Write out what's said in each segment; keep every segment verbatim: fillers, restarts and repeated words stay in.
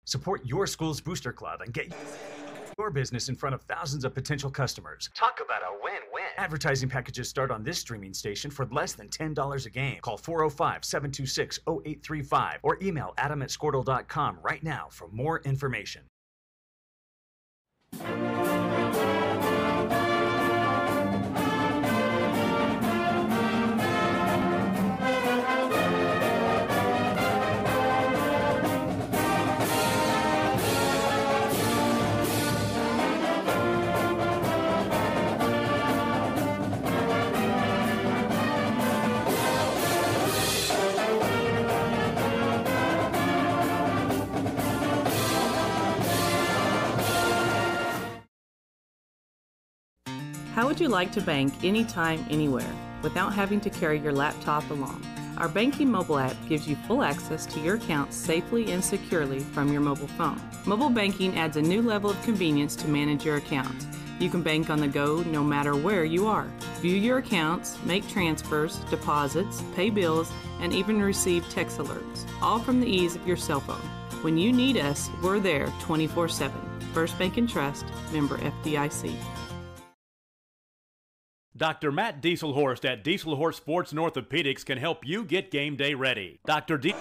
Support your school's booster club and get your business in front of thousands of potential customers. Talk about a win-win. Advertising packages start on this streaming station for less than ten dollars a game. Call four oh five, seven two six, oh eight three five or email adam at squirtle dot com right now for more information. How would you like to bank anytime, anywhere, without having to carry your laptop along? Our banking mobile app gives you full access to your accounts safely and securely from your mobile phone. Mobile banking adds a new level of convenience to manage your accounts. You can bank on the go no matter where you are. View your accounts, make transfers, deposits, pay bills, and even receive text alerts, all from the ease of your cell phone. When you need us, we're there twenty-four seven. First Bank and Trust, member F D I C. Doctor Matt Dieselhorst at Dieselhorst Sports and Orthopedics can help you get game day ready. Doctor D.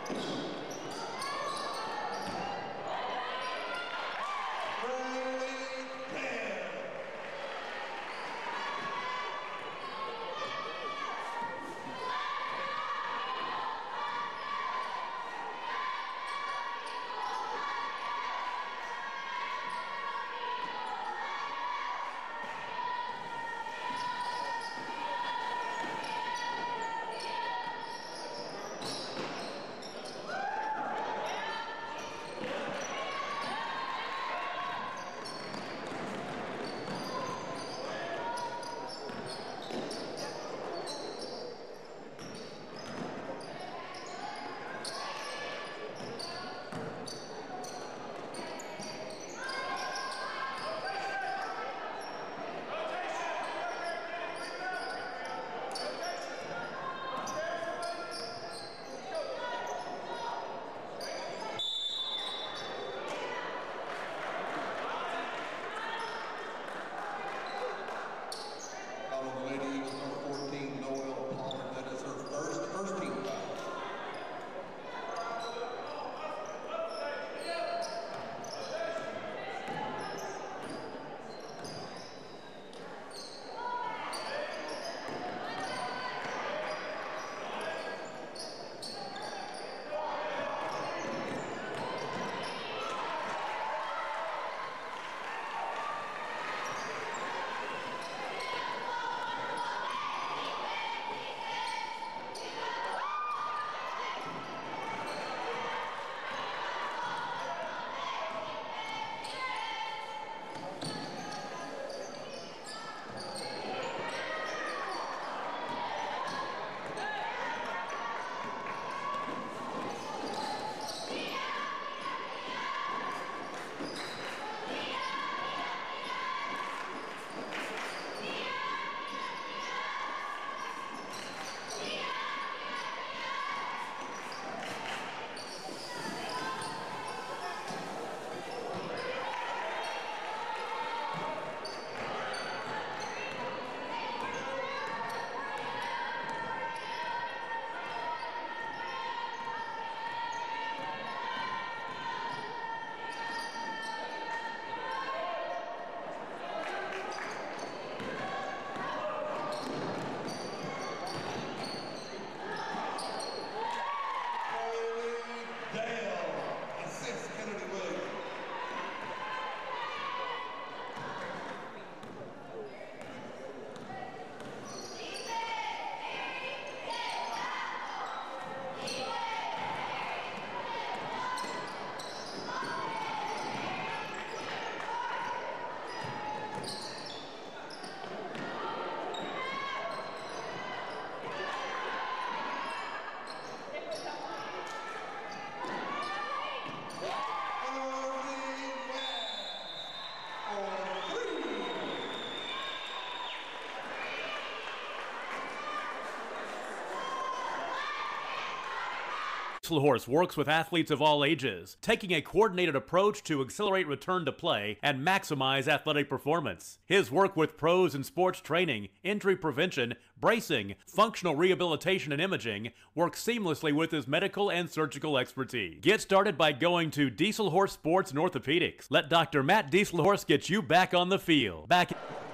Horse works with athletes of all ages, taking a coordinated approach to accelerate return to play and maximize athletic performance. His work with pros in sports training, injury prevention, bracing, functional rehabilitation, and imaging works seamlessly with his medical and surgical expertise. Get started by going to Diesel Horse Sports and Orthopedics. Let Doctor Matt Diesel Horse get you back on the field. Back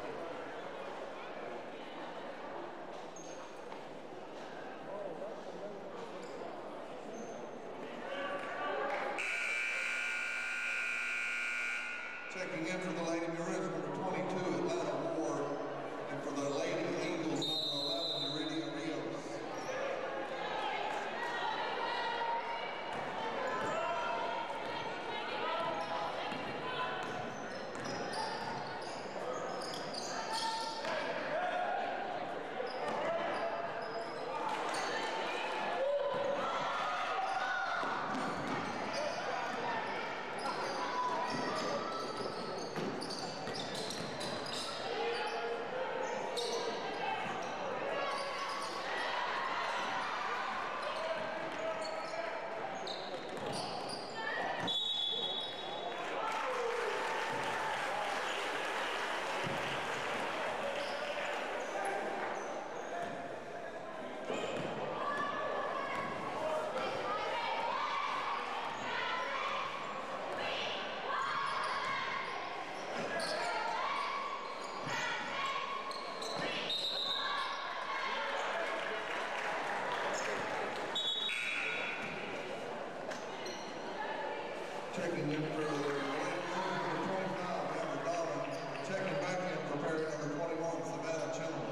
Checking in for the Lady Maroons, number twenty-two, Atlanta Ward, and for the Lady Eagles, number eleven, Iridia Rios. Checking in for the twenty-five, Amber Donovan. Checking back in, preparing number twenty-one, Savannah Chandler.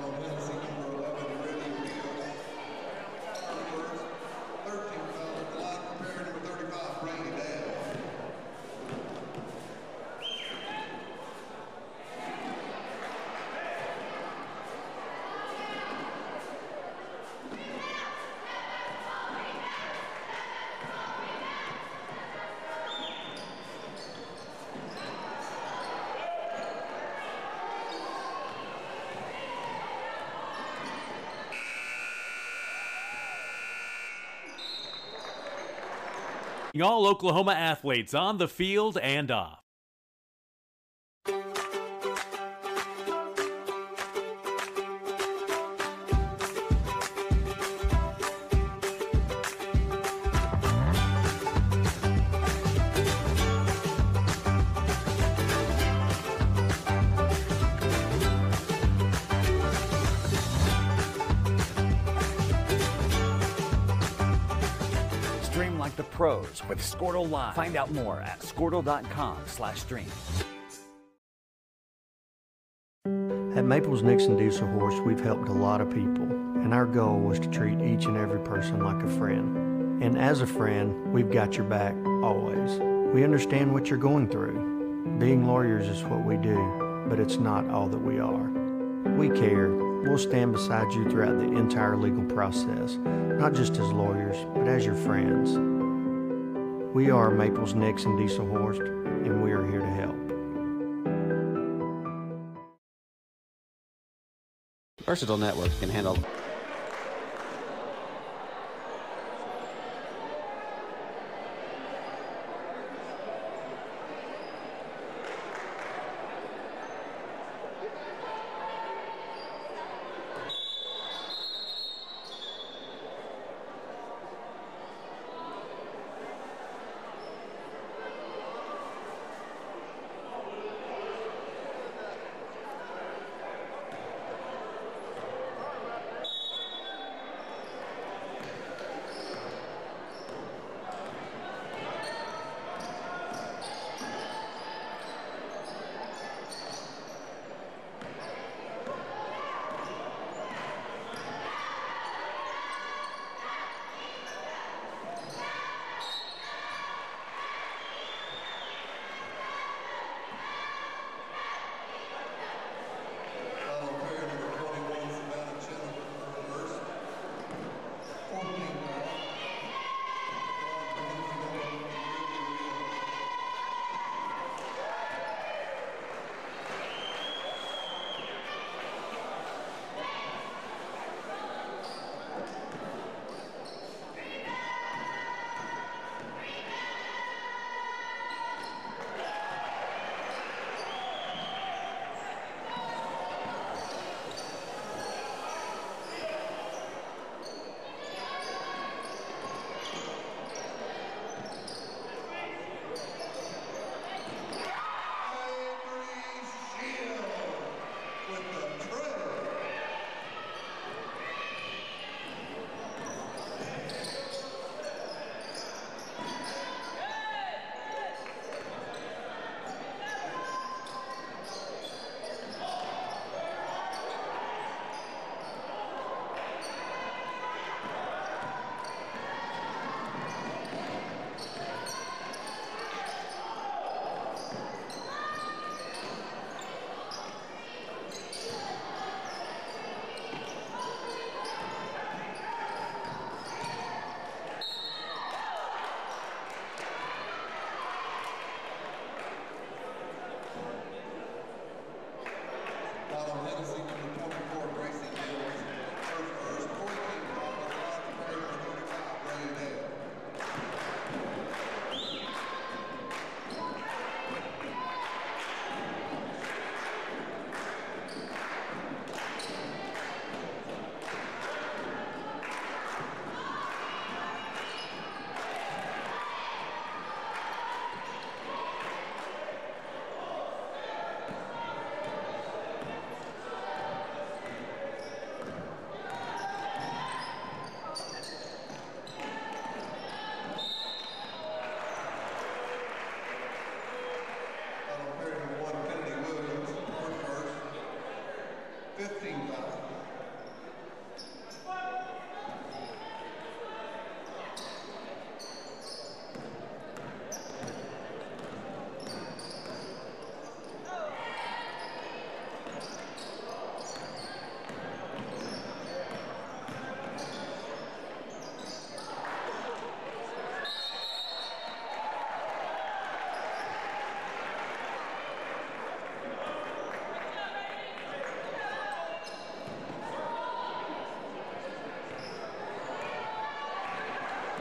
foul on Hennessey, number eleven, ready to go. thirteen fouls at the line, preparing number thirty-five, Randy Dale. All Oklahoma athletes on the field and off. Stream like the pros with Squirtle Live. Find out more at squirtle dot com slash stream. At Maples Nixon Diesel Horse, we've helped a lot of people, and our goal was to treat each and every person like a friend. And as a friend, we've got your back always. We understand what you're going through. Being lawyers is what we do, but it's not all that we are. We care. We'll stand beside you throughout the entire legal process, not just as lawyers, but as your friends. We are Maples Nixon Diesel Horse, and we are here to help. Versatile networks can handle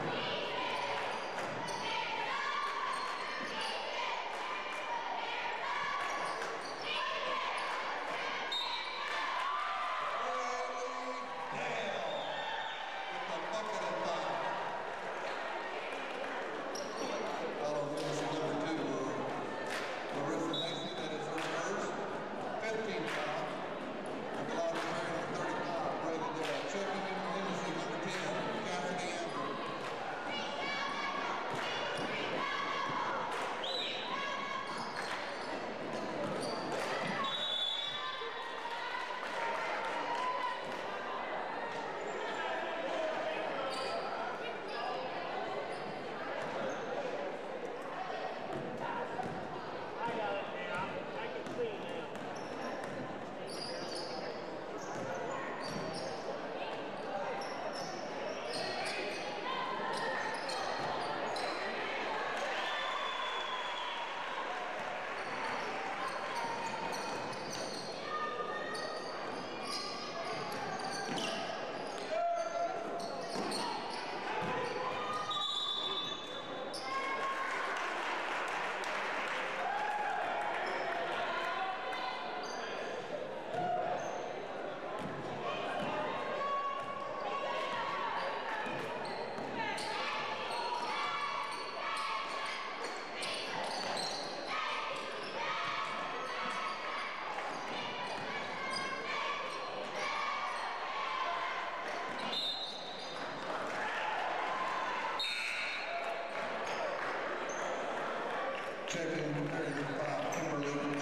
Checking area five, Kimberly.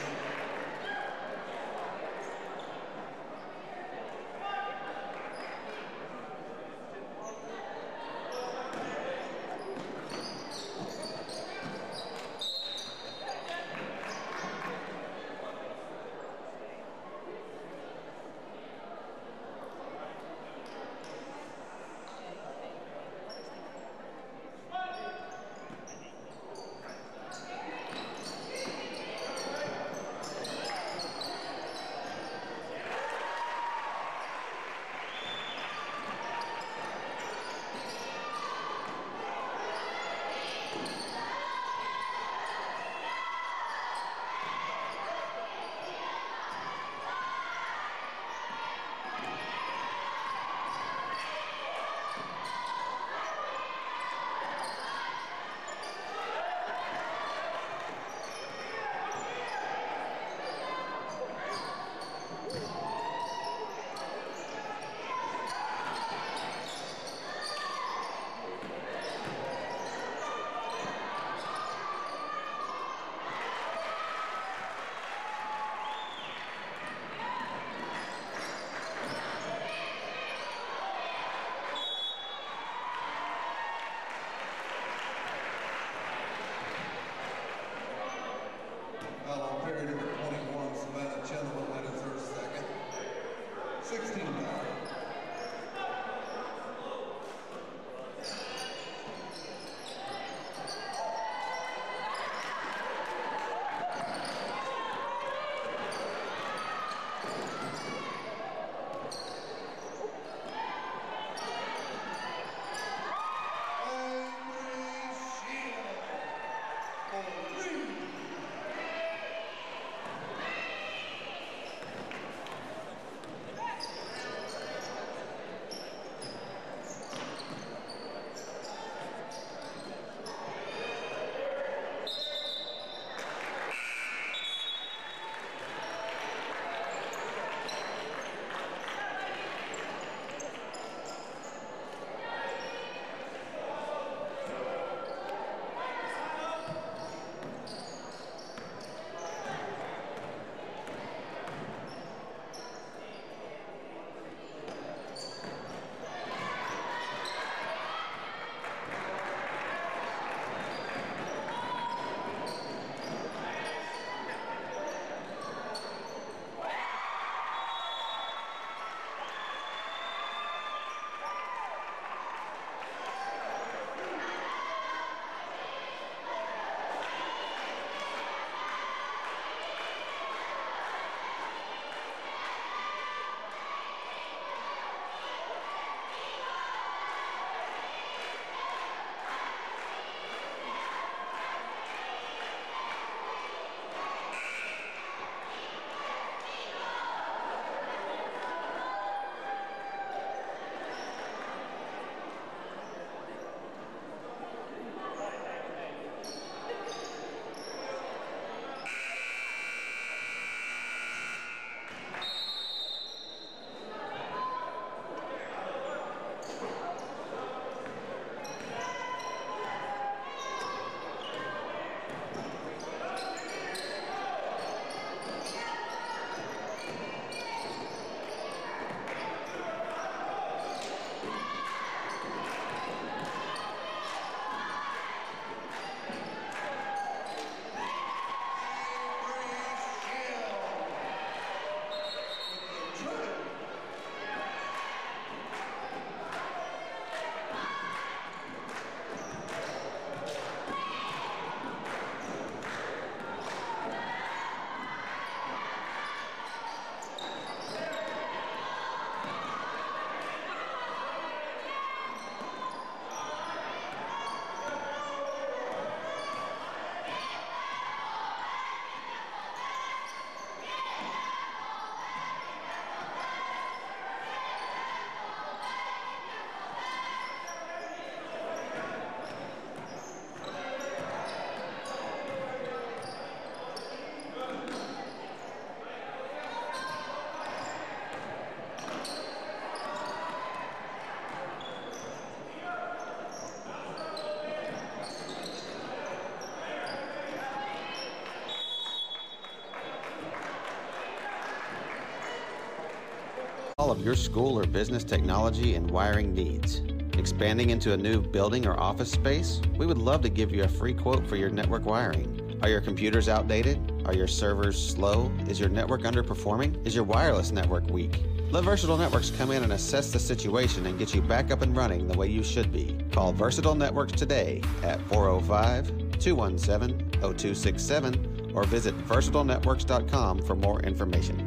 all of your school or business technology and wiring needs. Expanding into a new building or office space? We would love to give you a free quote for your network wiring. Are your computers outdated? Are your servers slow? Is your network underperforming? Is your wireless network weak? Let Versatile Networks come in and assess the situation and get you back up and running the way you should be. Call Versatile Networks today at four oh five, two one seven, oh two six seven or visit versatile networks dot com for more information.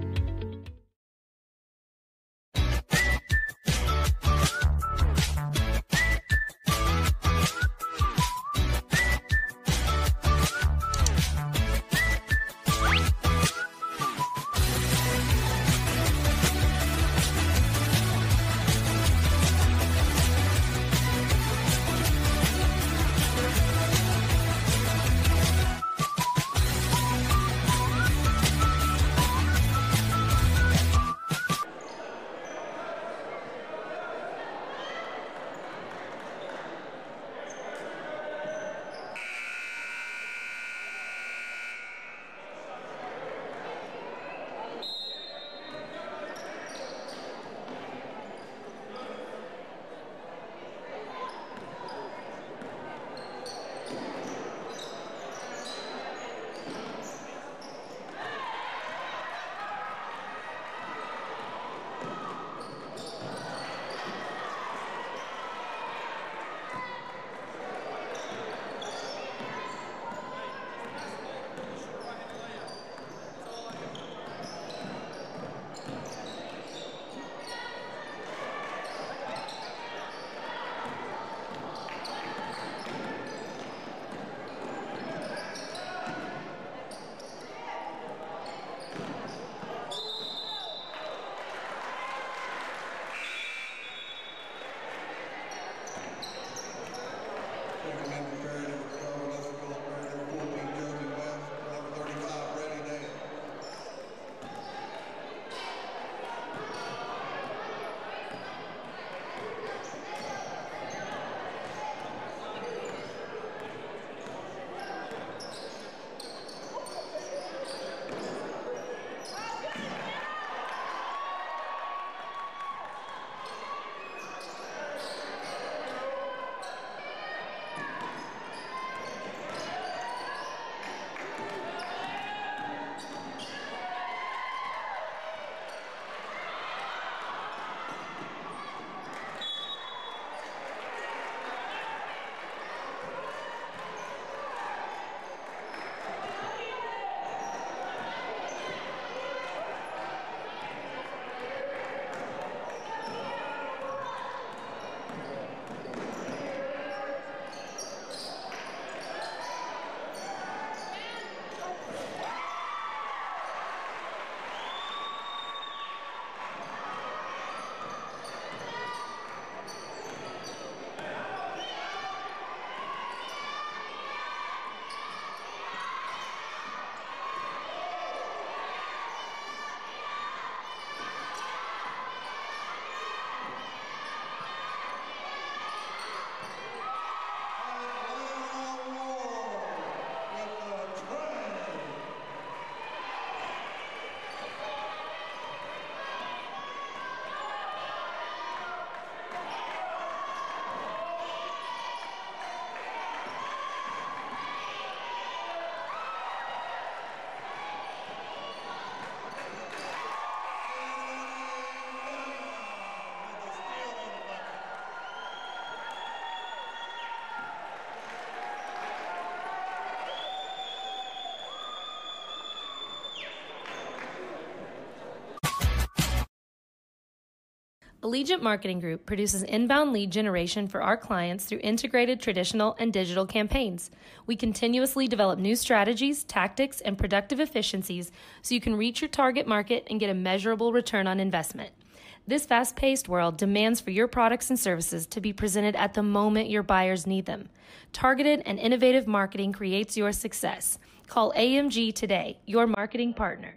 Allegiant Marketing Group produces inbound lead generation for our clients through integrated traditional and digital campaigns. We continuously develop new strategies, tactics, and productive efficiencies so you can reach your target market and get a measurable return on investment. This fast-paced world demands for your products and services to be presented at the moment your buyers need them. Targeted and innovative marketing creates your success. Call A M G today, your marketing partner.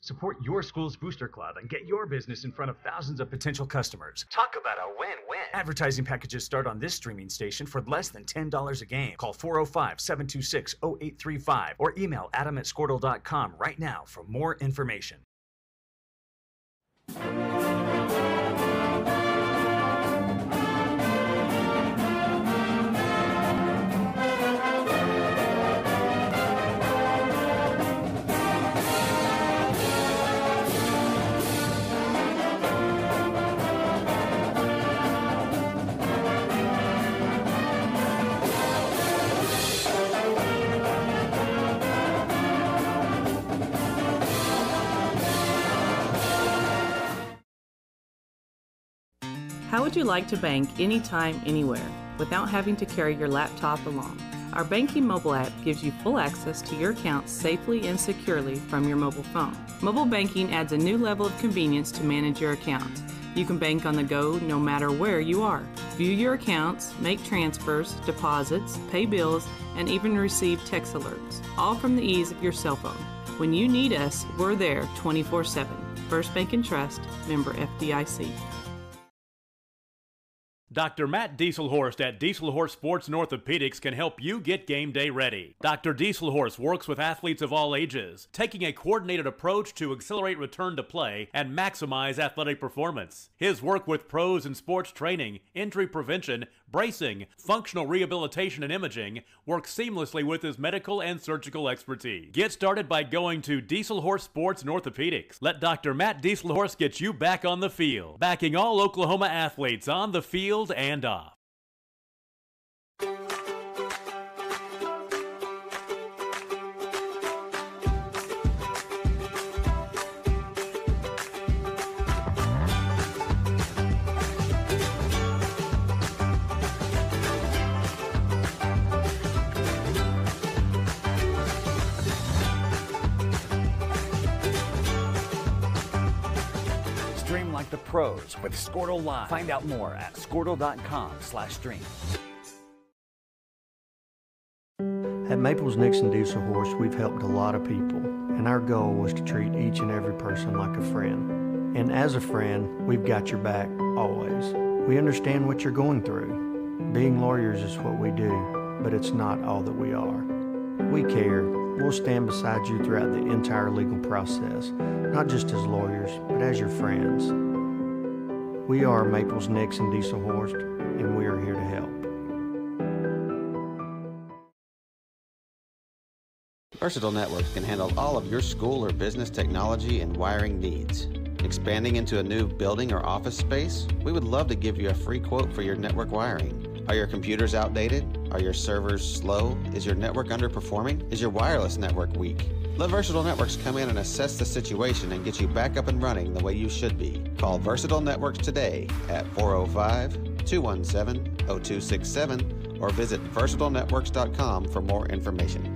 Support your school's Booster Club and get your business in front of thousands of potential customers. Talk about a win-win. Advertising packages start on this streaming station for less than ten dollars a game. Call four oh five, seven two six, oh eight three five or email adam at squirtle dot com right now for more information. How would you like to bank anytime, anywhere, without having to carry your laptop along? Our banking mobile app gives you full access to your accounts safely and securely from your mobile phone. Mobile banking adds a new level of convenience to manage your accounts. You can bank on the go no matter where you are. View your accounts, make transfers, deposits, pay bills, and even receive text alerts, all from the ease of your cell phone. When you need us, we're there twenty-four seven. First Bank and Trust, member F D I C. Doctor Matt Dieselhorst at Dieselhorst Sports and Orthopedics can help you get game day ready. Doctor Dieselhorst works with athletes of all ages, taking a coordinated approach to accelerate return to play and maximize athletic performance. His work with pros in sports training, injury prevention, bracing, functional rehabilitation, and imaging works seamlessly with his medical and surgical expertise. Get started by going to Dieselhorst Sports and Orthopedics. Let Doctor Matt Dieselhorst get you back on the field, backing all Oklahoma athletes on the field and off. Stream like the pros with Squirtle Live. Find out more at squirtle dot com slash stream. At Maples Nixon Diesel Horse, we've helped a lot of people, and our goal was to treat each and every person like a friend. And as a friend, we've got your back always. We understand what you're going through. Being lawyers is what we do, but it's not all that we are. We care. We'll stand beside you throughout the entire legal process, not just as lawyers, but as your friends. We are Maples Nixon Diesel Horst, and we are here to help. Versatile Networks can handle all of your school or business technology and wiring needs. Expanding into a new building or office space? We would love to give you a free quote for your network wiring. Are your computers outdated? Are your servers slow? Is your network underperforming? Is your wireless network weak? Let Versatile Networks come in and assess the situation and get you back up and running the way you should be. Call Versatile Networks today at four oh five, two one seven, oh two six seven or visit versatile networks dot com for more information.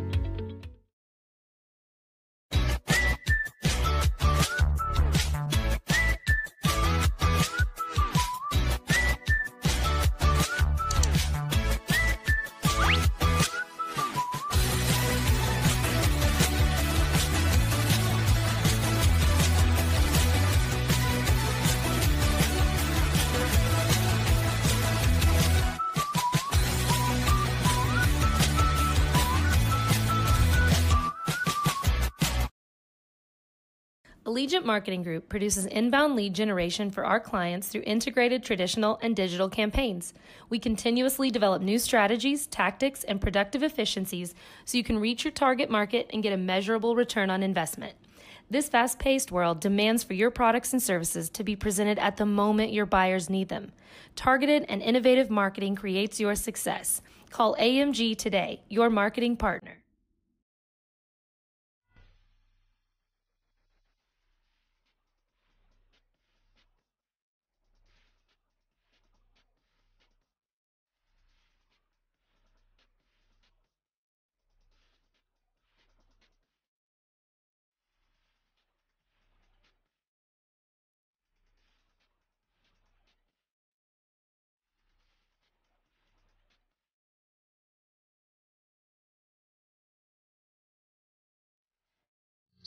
Allegiant Marketing Group produces inbound lead generation for our clients through integrated traditional and digital campaigns. We continuously develop new strategies, tactics, and productive efficiencies so you can reach your target market and get a measurable return on investment. This fast-paced world demands for your products and services to be presented at the moment your buyers need them. Targeted and innovative marketing creates your success. Call A M G today, your marketing partner.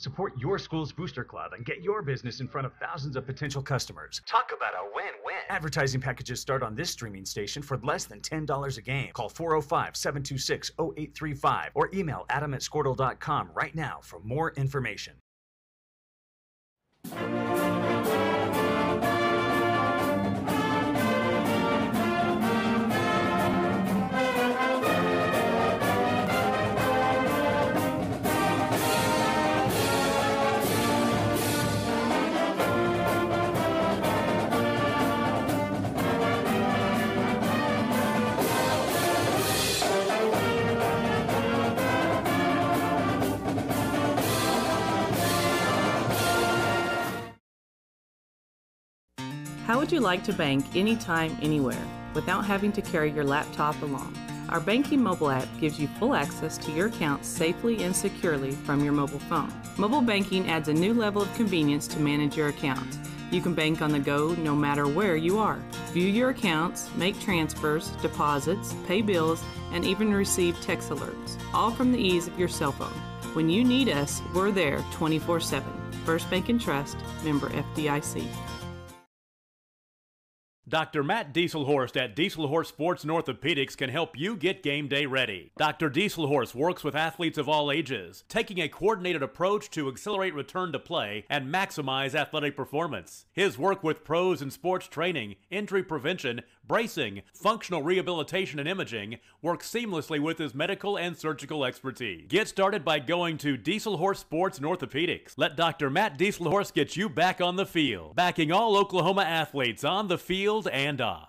Support your school's Booster Club and get your business in front of thousands of potential customers. Talk about a win-win. Advertising packages start on this streaming station for less than ten dollars a game. Call four oh five, seven two six, oh eight three five or email adam at squirtle dot com right now for more information. How would you like to bank anytime, anywhere, without having to carry your laptop along? Our banking mobile app gives you full access to your accounts safely and securely from your mobile phone. Mobile banking adds a new level of convenience to manage your accounts. You can bank on the go no matter where you are. View your accounts, make transfers, deposits, pay bills, and even receive text alerts, all from the ease of your cell phone. When you need us, we're there twenty-four seven. First Bank and Trust, member F D I C. Doctor Matt Dieselhorst at Dieselhorst Sports and Orthopedics can help you get game day ready. Doctor Dieselhorst works with athletes of all ages, taking a coordinated approach to accelerate return to play and maximize athletic performance. His work with pros in sports training, injury prevention, bracing, functional rehabilitation, and imaging works seamlessly with his medical and surgical expertise. Get started by going to Dieselhorst Sports and Orthopedics. Let Doctor Matt Dieselhorst get you back on the field, backing all Oklahoma athletes on the field and off.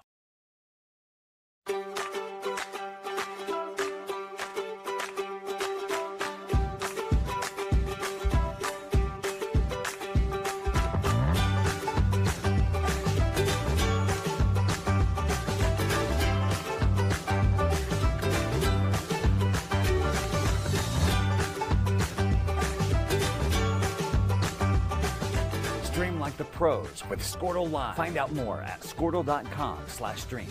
Stream like the pros with Squirtle Live. Find out more at squirtle dot com slash stream.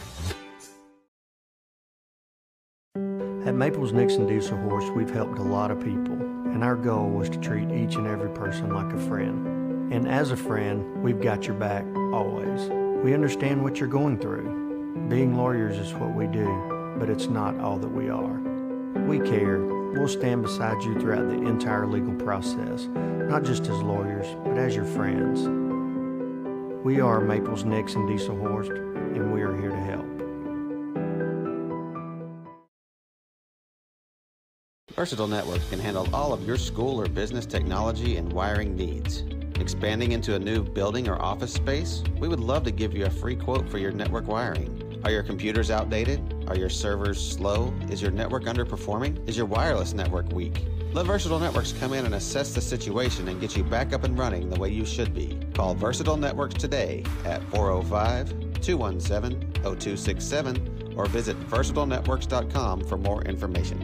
At Maples Nixon Diesel Horse, we've helped a lot of people, and our goal was to treat each and every person like a friend. And as a friend, we've got your back always. We understand what you're going through. Being lawyers is what we do, but it's not all that we are. We care. We'll stand beside you throughout the entire legal process, not just as lawyers, but as your friends. We are Maples Nixon Diesel Horse, and we are here to help. Versatile Networks can handle all of your school or business technology and wiring needs. Expanding into a new building or office space? We would love to give you a free quote for your network wiring. Are your computers outdated? Are your servers slow? Is your network underperforming? Is your wireless network weak? Let Versatile Networks come in and assess the situation and get you back up and running the way you should be. Call Versatile Networks today at four oh five, two one seven, oh two six seven or visit versatile networks dot com for more information.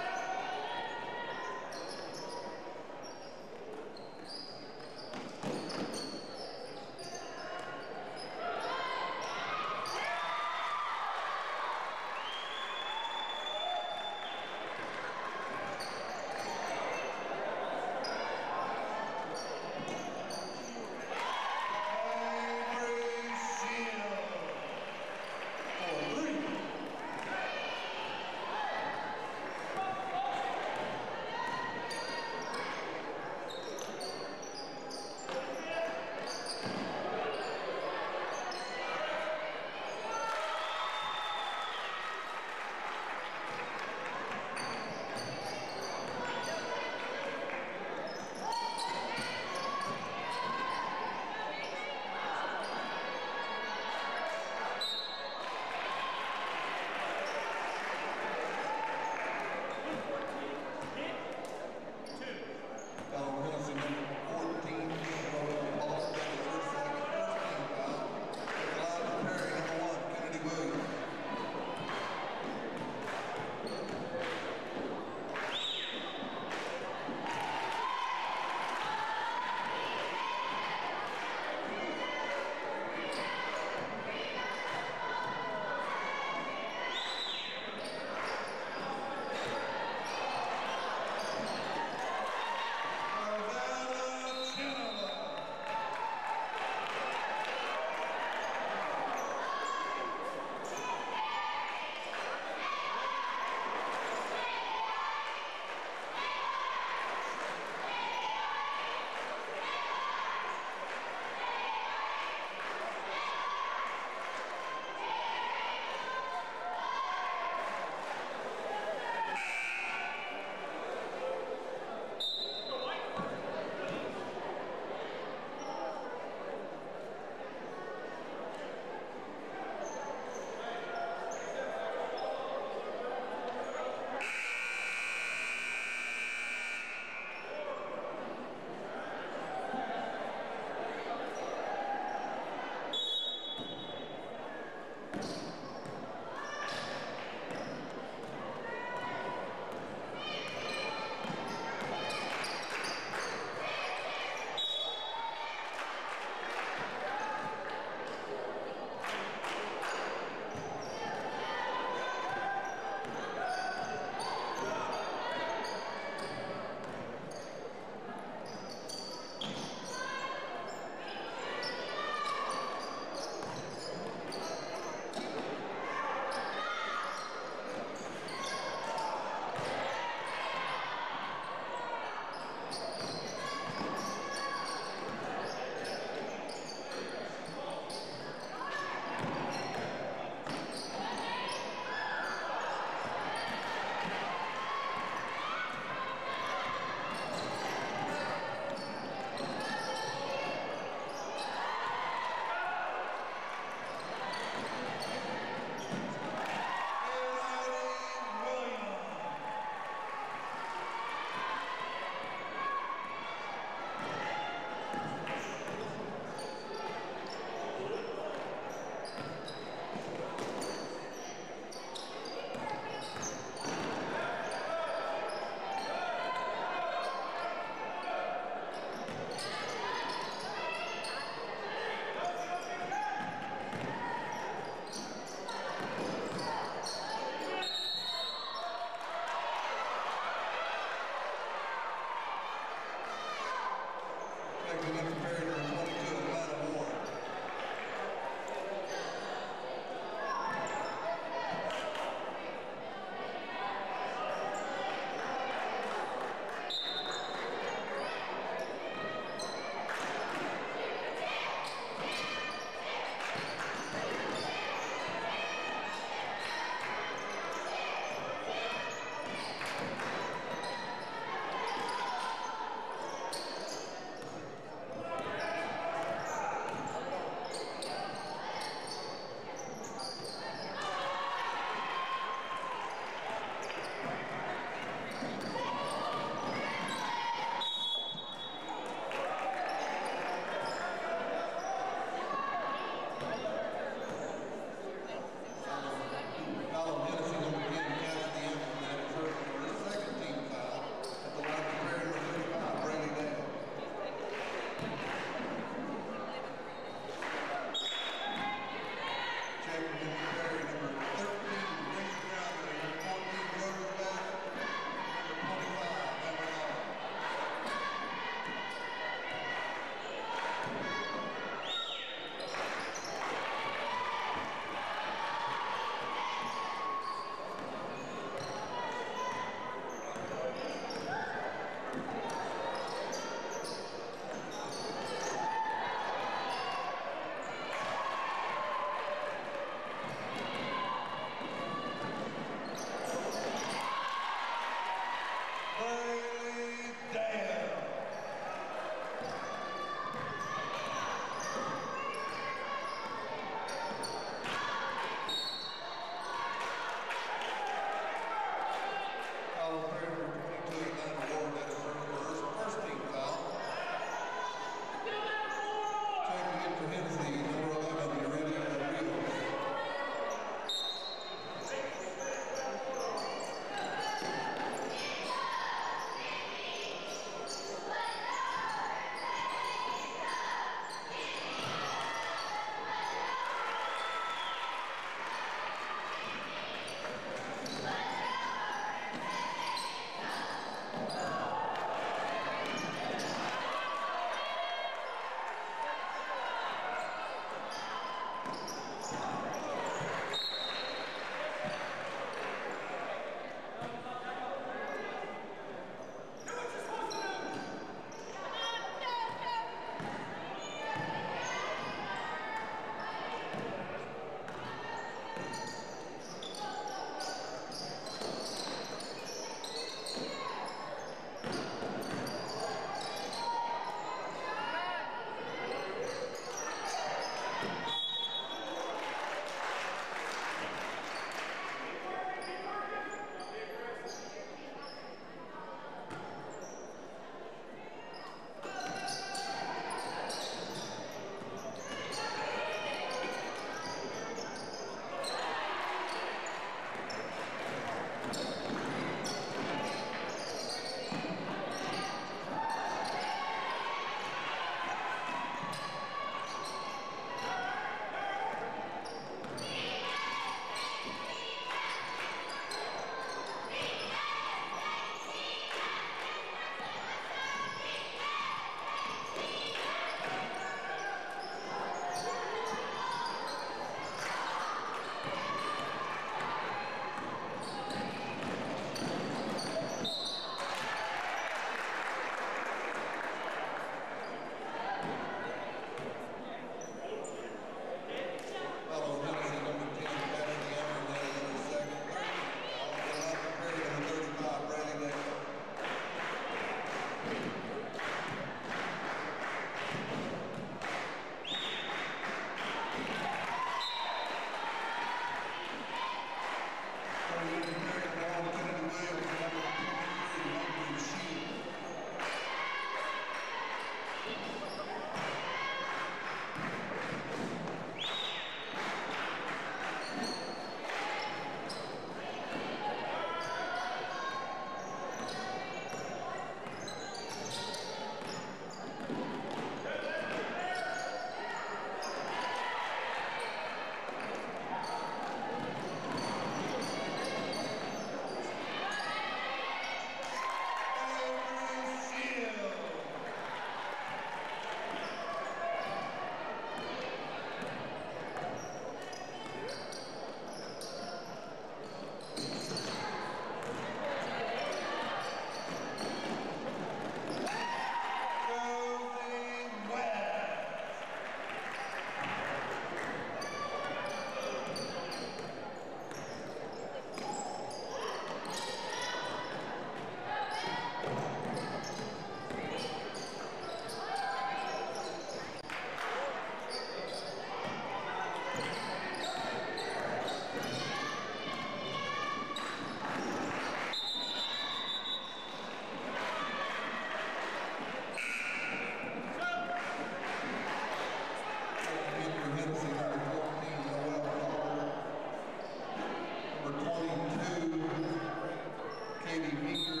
Number twenty-two, Katie Meeker.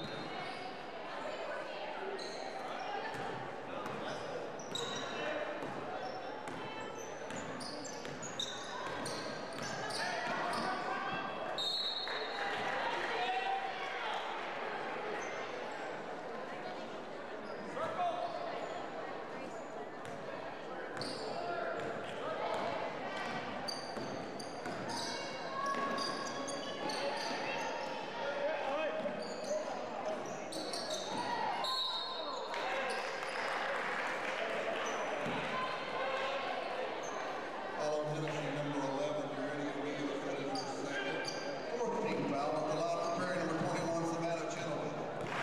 Follow Hennessey, number eleven, you're ready to meet us at his second. Fourth team foul with the line of prayer, number twenty-one, Savannah Chenoweth.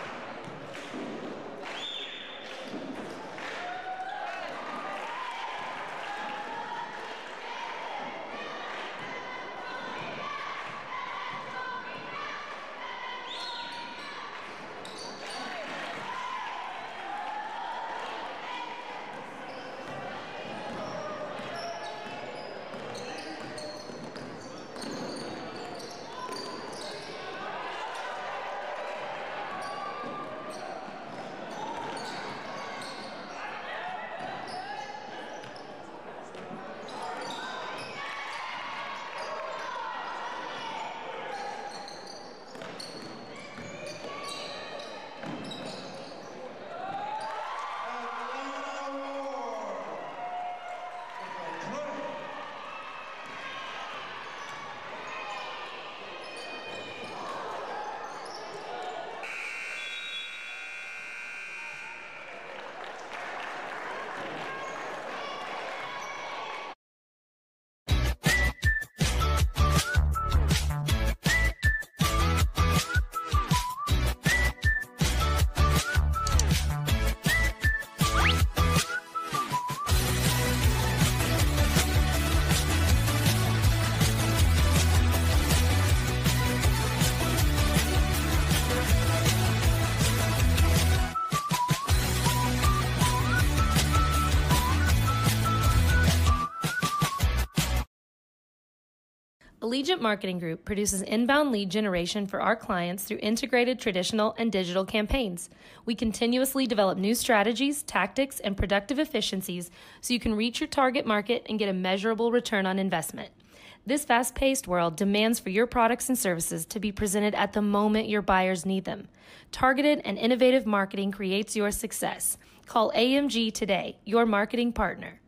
Allegiant Marketing Group produces inbound lead generation for our clients through integrated traditional and digital campaigns. We continuously develop new strategies, tactics, and productive efficiencies so you can reach your target market and get a measurable return on investment. This fast-paced world demands for your products and services to be presented at the moment your buyers need them. Targeted and innovative marketing creates your success. Call A M G today, your marketing partner.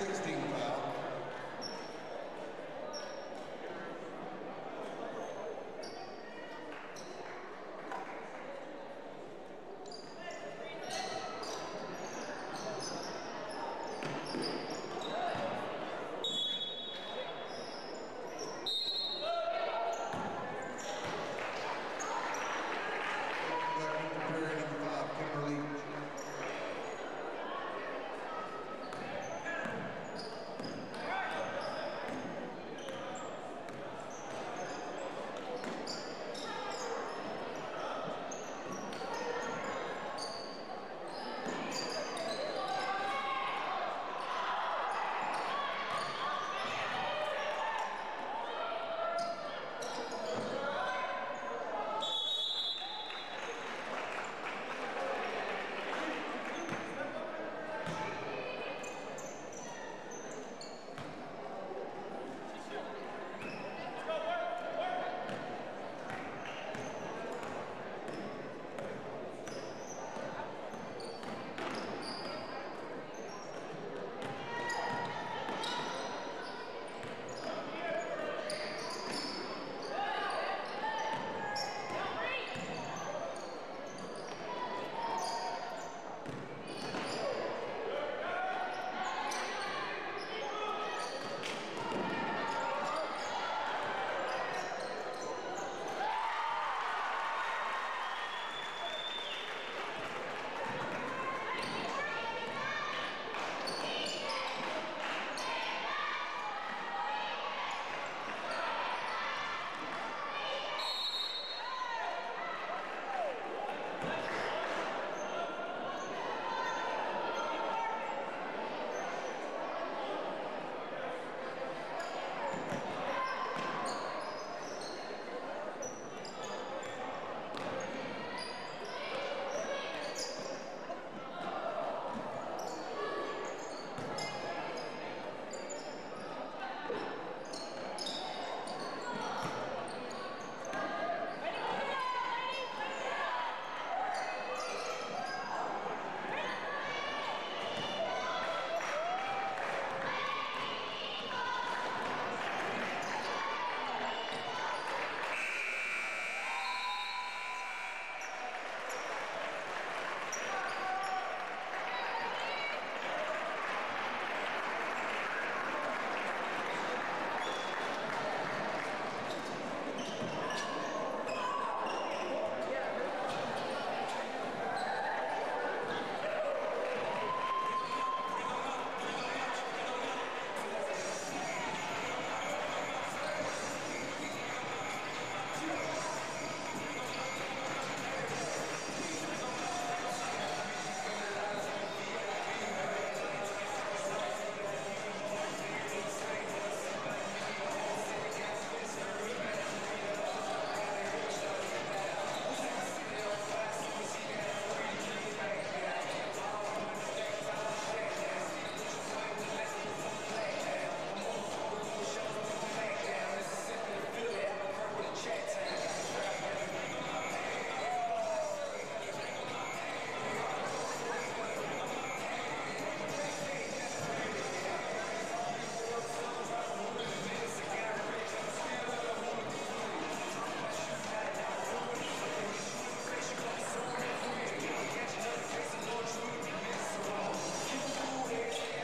sixteen.